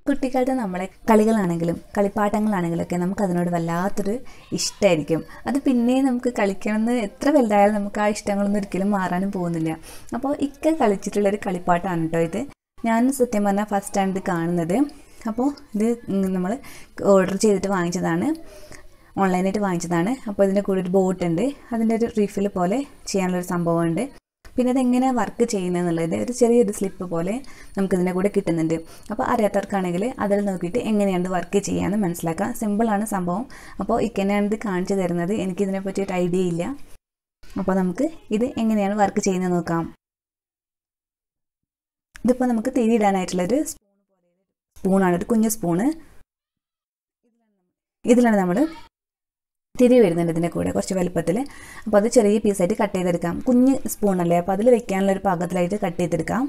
കുട്ടിക്കാലത്ത് നമ്മളെ കളികളാണെങ്കിലും കളിപ്പാട്ടങ്ങളാണെങ്കിലുമൊക്കെ നമുക്കതിനോട് വല്ലാത്തൊരു ഇഷ്ടമായിരിക്കും. അത് പിന്നെ നമുക്ക് കളിക്കണമെന്ന് എത്ര വലുതായാലും നമുക്ക് ആ ഇഷ്ടങ്ങളൊന്നും ഒരിക്കലും മാറാനും പോകുന്നില്ല. അപ്പോൾ കളിച്ചിട്ടുള്ളൊരു കളിപ്പാട്ടമാണ് കേട്ടോ ഇത്. ഞാൻ സത്യം പറഞ്ഞാൽ ഫസ്റ്റ് ടൈം ഇത് കാണുന്നത്. അപ്പോൾ ഇത് നമ്മൾ ഓർഡർ ചെയ്തിട്ട് വാങ്ങിച്ചതാണ്, ഓൺലൈനായിട്ട് വാങ്ങിച്ചതാണ്. അപ്പോൾ ഇതിൻ്റെ കൂടെ ഒരു ബോട്ടുണ്ട്, അതിൻ്റെ ഒരു റീഫിൽ പോലെ ചെയ്യാനുള്ളൊരു സംഭവമുണ്ട്. പിന്നെ അതെങ്ങനെയാണ് വർക്ക് ചെയ്യുന്നതെന്നുള്ളത് ഒരു ചെറിയൊരു സ്ലിപ്പ് പോലെ നമുക്കിതിൻ്റെ കൂടെ കിട്ടുന്നുണ്ട്. അപ്പോൾ അറിയാത്തവർക്കാണെങ്കിൽ അതിൽ നോക്കിയിട്ട് എങ്ങനെയാണ് വർക്ക് ചെയ്യാമെന്ന് മനസ്സിലാക്കാം. സിമ്പിളാണ് സംഭവം. അപ്പോൾ ഇക്കനെയാണ് ഇത് കാണിച്ചു തരുന്നത്, എനിക്കിതിനെ പറ്റിയൊരു ഐഡിയ ഇല്ല. അപ്പോൾ നമുക്ക് ഇത് എങ്ങനെയാണ് വർക്ക് ചെയ്യുന്നത് നോക്കാം. ഇതിപ്പോൾ നമുക്ക് തിരിയിടാനായിട്ടുള്ളൊരു സ്പൂണാണ്, ഒരു കുഞ്ഞു സ്പൂണ്. ഇതിലാണ് നമ്മൾ തിരി വരുന്നുണ്ട് ഇതിൻ്റെ കൂടെ കുറച്ച് വലുപ്പത്തിൽ. അപ്പോൾ അത് ചെറിയ പീസായിട്ട് കട്ട് ചെയ്തെടുക്കാം. കുഞ്ഞ് സ്പൂണല്ലേ, അപ്പോൾ അതിൽ വെക്കാനുള്ള ഒരു പാകത്തിലായിട്ട് കട്ട് ചെയ്തെടുക്കാം.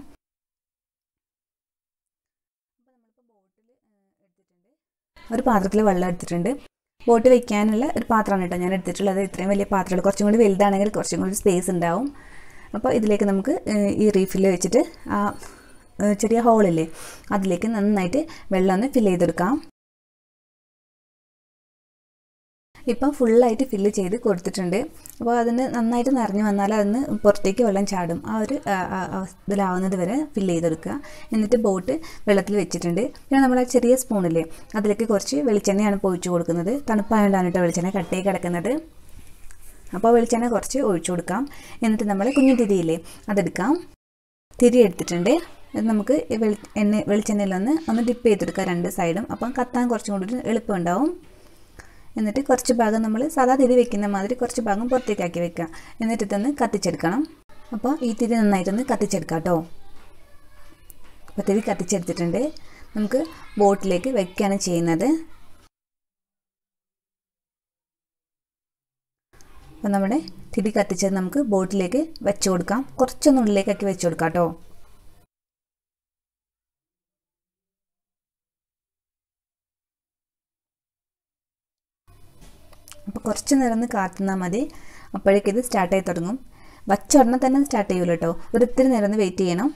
ഒരു പാത്രത്തിൽ വെള്ളം എടുത്തിട്ടുണ്ട്. ബോട്ട് വെക്കാനുള്ള ഒരു പാത്രമാണ് കേട്ടോ ഞാൻ എടുത്തിട്ടുള്ളത്. ഇത്രയും വലിയ പാത്രങ്ങൾ, കുറച്ചും കൂടി വലുതാണെങ്കിൽ കുറച്ചും കൂടി സ്പേസ് ഉണ്ടാവും. അപ്പോൾ ഇതിലേക്ക് നമുക്ക് ഈ റീഫിൽ വെച്ചിട്ട് ആ ചെറിയ ഹോളില്ലേ അതിലേക്ക് നന്നായിട്ട് വെള്ളം ഒന്ന് ഫില്ല് ചെയ്തെടുക്കാം. ഇപ്പം ഫുള്ളായിട്ട് ഫില്ല് ചെയ്ത് കൊടുത്തിട്ടുണ്ട്. അപ്പോൾ അതിന് നന്നായിട്ട് നിറഞ്ഞു വന്നാൽ അതിന് പുറത്തേക്ക് വെള്ളം ചാടും. ആ ഒരു ഇതിലാവുന്നത് വരെ ഫില്ല് ചെയ്തെടുക്കുക. എന്നിട്ട് ബോട്ട് വെള്ളത്തിൽ വെച്ചിട്ടുണ്ട്. പിന്നെ നമ്മൾ ആ ചെറിയ സ്പൂണില്ലേ അതിലേക്ക് കുറച്ച് വെളിച്ചെണ്ണയാണ് ഇപ്പോൾ ഒഴിച്ചു കൊടുക്കുന്നത്. തണുപ്പായതുകൊണ്ടാണ് കേട്ടോ വെളിച്ചെണ്ണ കട്ടയിൽ കിടക്കുന്നത്. അപ്പോൾ വെളിച്ചെണ്ണ കുറച്ച് ഒഴിച്ചു കൊടുക്കാം. എന്നിട്ട് നമ്മൾ കുഞ്ഞു തിരിയില്ലേ അതെടുക്കാം. തിരി എടുത്തിട്ടുണ്ട്. ഇത് നമുക്ക് വെളിച്ചെണ്ണയിലൊന്ന് ഡിപ്പ് ചെയ്തെടുക്കാം രണ്ട് സൈഡും. അപ്പം കത്താൻ കുറച്ചും കൂടി എളുപ്പം ഉണ്ടാവും. എന്നിട്ട് കുറച്ച് ഭാഗം നമ്മൾ സാധാ തിരി വെക്കുന്ന മാതിരി കുറച്ച് ഭാഗം പുറത്തേക്കാക്കി വെക്കുക. എന്നിട്ട് ഇതൊന്ന് കത്തിച്ചെടുക്കണം. അപ്പോൾ ഈ തിരി നന്നായിട്ടൊന്ന് കത്തിച്ചെടുക്കാം കേട്ടോ. അപ്പോൾ തിരി കത്തിച്ചെടുത്തിട്ടുണ്ട്. നമുക്ക് ബോട്ടിലേക്ക് വെക്കുകയാണ് ചെയ്യുന്നത്. അപ്പോൾ നമ്മുടെ തിരി കത്തിച്ചത് നമുക്ക് ബോട്ടിലേക്ക് വെച്ച് കൊടുക്കാം. കുറച്ചൊന്നുള്ളിലേക്കാക്കി വെച്ച് കൊടുക്കാം കേട്ടോ. അപ്പോൾ കുറച്ച് നേരം ഒന്ന് കാത്തുന്നാൽ മതി. അപ്പോഴേക്കും ഇത് സ്റ്റാർട്ടായി തുടങ്ങും. വച്ച ഉടനെ തന്നെ സ്റ്റാർട്ട് ചെയ്യുമല്ലോ കേട്ടോ. ഒരിത്തിരി നേരം ഒന്ന് വെയിറ്റ് ചെയ്യണം.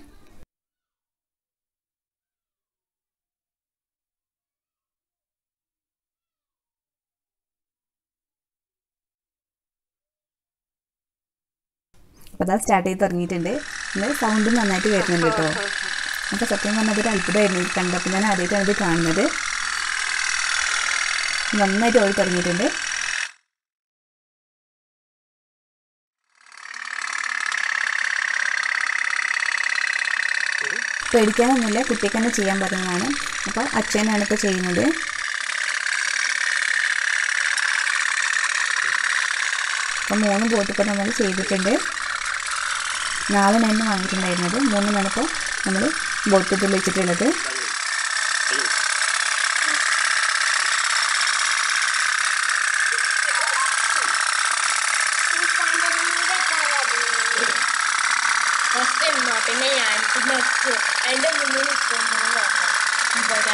അപ്പോൾ അതാ സ്റ്റാർട്ട് ചെയ്ത് തുടങ്ങിയിട്ടുണ്ട്. പിന്നെ സൗണ്ടും നന്നായിട്ട് വരുന്നുണ്ട് കേട്ടോ. അപ്പോൾ സത്യം പറഞ്ഞാൽ അതൊരു അത്ഭുതമായിരുന്നു കണ്ടപ്പോൾ. ഞാൻ ആദ്യമായിട്ടാണ് ഇത് കാണുന്നത്. നന്നായിട്ട് ഓടി തുടങ്ങിയിട്ടുണ്ട്. പേടിക്കാനൊന്നുമില്ല, കുട്ടിക്ക് തന്നെ ചെയ്യാൻ പറ്റുന്നതാണ്. അപ്പോൾ അച്ഛനാണ് ഇപ്പോൾ ചെയ്യുന്നത്. അപ്പോൾ 3 ബോട്ട് ഇപ്പോൾ നമ്മൾ ചെയ്തിട്ടുണ്ട്. 4 എണ്ണം വാങ്ങിയിട്ടുണ്ടായിരുന്നത്, 3 ഇപ്പോൾ നമ്മൾ ബോട്ട് ഇതിൽ വെച്ചിട്ടുള്ളത്. പിന്നെ ഞാൻ അതിൻ്റെ മുന്നിൽ നിൽക്കുന്നത് ഇവിടെ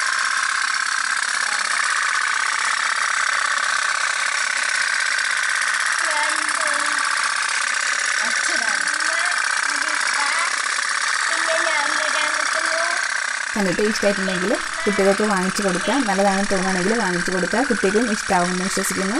കണ്ടിട്ട് ഇഷ്ടമായിട്ടുണ്ടെങ്കിൽ കുട്ടികൾക്ക് വാങ്ങിച്ചു കൊടുക്കുക. നല്ലതാണെന്ന് തോന്നുകയാണെങ്കിൽ വാങ്ങിച്ചു കൊടുക്കുക. കുട്ടികൾക്കും ഇഷ്ടമാവുമെന്ന് വിശ്വസിക്കുന്നു.